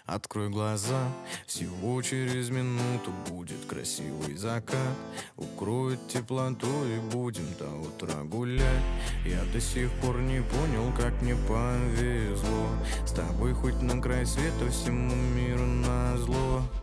Открой глаза, всего через минуту будет красивый закат. Укроет теплотой и будем до утра гулять. Я до сих пор не понял, как мне повезло с тобой хоть на край света, всему миру назло.